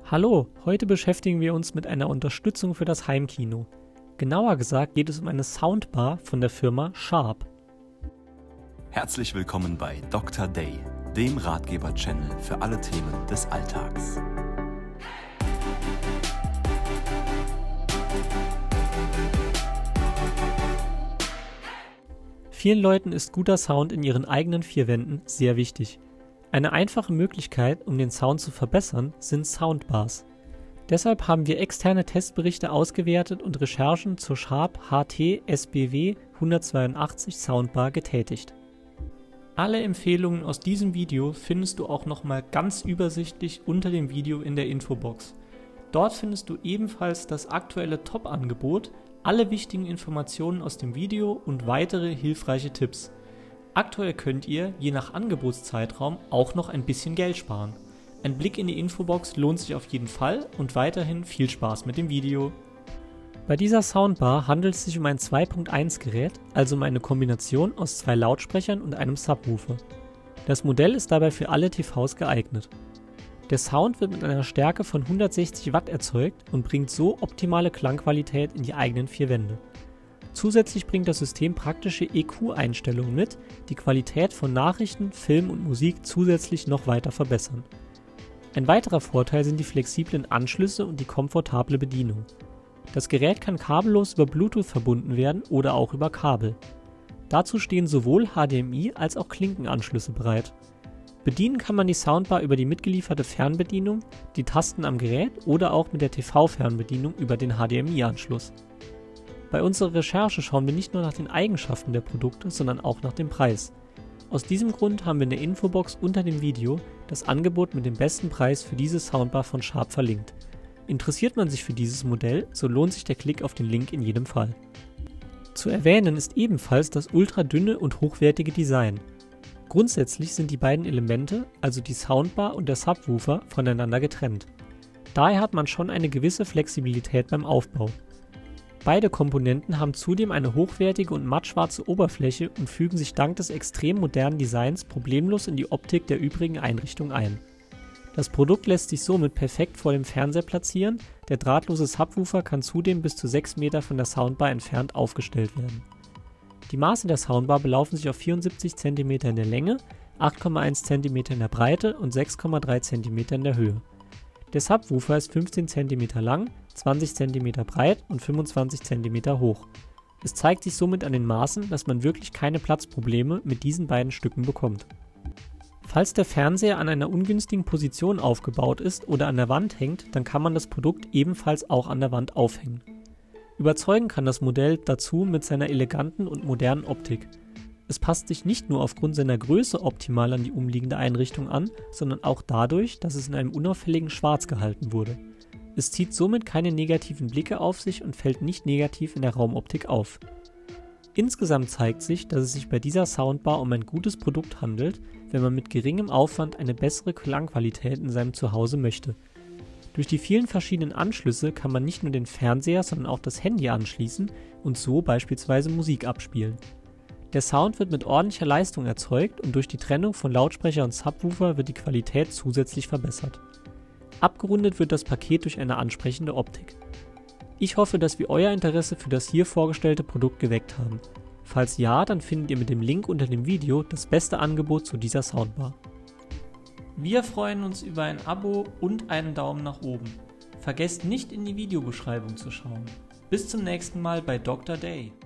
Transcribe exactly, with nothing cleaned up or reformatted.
Hallo, heute beschäftigen wir uns mit einer Unterstützung für das Heimkino. Genauer gesagt geht es um eine Soundbar von der Firma Sharp. Herzlich willkommen bei Doktor Day, dem Ratgeber-Channel für alle Themen des Alltags. Vielen Leuten ist guter Sound in ihren eigenen vier Wänden sehr wichtig. Eine einfache Möglichkeit, um den Sound zu verbessern, sind Soundbars. Deshalb haben wir externe Testberichte ausgewertet und Recherchen zur Sharp H T S B W hundertzweiundachtzig Soundbar getätigt. Alle Empfehlungen aus diesem Video findest du auch nochmal ganz übersichtlich unter dem Video in der Infobox. Dort findest du ebenfalls das aktuelle Top-Angebot, alle wichtigen Informationen aus dem Video und weitere hilfreiche Tipps. Aktuell könnt ihr, je nach Angebotszeitraum, auch noch ein bisschen Geld sparen. Ein Blick in die Infobox lohnt sich auf jeden Fall und weiterhin viel Spaß mit dem Video. Bei dieser Soundbar handelt es sich um ein zwei Punkt eins Gerät, also um eine Kombination aus zwei Lautsprechern und einem Subwoofer. Das Modell ist dabei für alle T Vs geeignet. Der Sound wird mit einer Stärke von hundertsechzig Watt erzeugt und bringt so optimale Klangqualität in die eigenen vier Wände. Zusätzlich bringt das System praktische E Q-Einstellungen mit, die Qualität von Nachrichten, Film und Musik zusätzlich noch weiter verbessern. Ein weiterer Vorteil sind die flexiblen Anschlüsse und die komfortable Bedienung. Das Gerät kann kabellos über Bluetooth verbunden werden oder auch über Kabel. Dazu stehen sowohl H D M I als auch Klinkenanschlüsse bereit. Bedienen kann man die Soundbar über die mitgelieferte Fernbedienung, die Tasten am Gerät oder auch mit der T V-Fernbedienung über den H D M I-Anschluss. Bei unserer Recherche schauen wir nicht nur nach den Eigenschaften der Produkte, sondern auch nach dem Preis. Aus diesem Grund haben wir in der Infobox unter dem Video das Angebot mit dem besten Preis für diese Soundbar von Sharp verlinkt. Interessiert man sich für dieses Modell, so lohnt sich der Klick auf den Link in jedem Fall. Zu erwähnen ist ebenfalls das ultradünne und hochwertige Design. Grundsätzlich sind die beiden Elemente, also die Soundbar und der Subwoofer, voneinander getrennt. Daher hat man schon eine gewisse Flexibilität beim Aufbau. Beide Komponenten haben zudem eine hochwertige und mattschwarze Oberfläche und fügen sich dank des extrem modernen Designs problemlos in die Optik der übrigen Einrichtung ein. Das Produkt lässt sich somit perfekt vor dem Fernseher platzieren, der drahtlose Subwoofer kann zudem bis zu sechs Meter von der Soundbar entfernt aufgestellt werden. Die Maße der Soundbar belaufen sich auf vierundsiebzig Zentimeter in der Länge, acht Komma eins Zentimeter in der Breite und sechs Komma drei Zentimeter in der Höhe. Der Subwoofer ist fünfzehn Zentimeter lang, zwanzig Zentimeter breit und fünfundzwanzig Zentimeter hoch. Es zeigt sich somit an den Maßen, dass man wirklich keine Platzprobleme mit diesen beiden Stücken bekommt. Falls der Fernseher an einer ungünstigen Position aufgebaut ist oder an der Wand hängt, dann kann man das Produkt ebenfalls auch an der Wand aufhängen. Überzeugen kann das Modell dazu mit seiner eleganten und modernen Optik. Es passt sich nicht nur aufgrund seiner Größe optimal an die umliegende Einrichtung an, sondern auch dadurch, dass es in einem unauffälligen Schwarz gehalten wurde. Es zieht somit keine negativen Blicke auf sich und fällt nicht negativ in der Raumoptik auf. Insgesamt zeigt sich, dass es sich bei dieser Soundbar um ein gutes Produkt handelt, wenn man mit geringem Aufwand eine bessere Klangqualität in seinem Zuhause möchte. Durch die vielen verschiedenen Anschlüsse kann man nicht nur den Fernseher, sondern auch das Handy anschließen und so beispielsweise Musik abspielen. Der Sound wird mit ordentlicher Leistung erzeugt und durch die Trennung von Lautsprecher und Subwoofer wird die Qualität zusätzlich verbessert. Abgerundet wird das Paket durch eine ansprechende Optik. Ich hoffe, dass wir euer Interesse für das hier vorgestellte Produkt geweckt haben. Falls ja, dann findet ihr mit dem Link unter dem Video das beste Angebot zu dieser Soundbar. Wir freuen uns über ein Abo und einen Daumen nach oben. Vergesst nicht in die Videobeschreibung zu schauen. Bis zum nächsten Mal bei Doktor Day.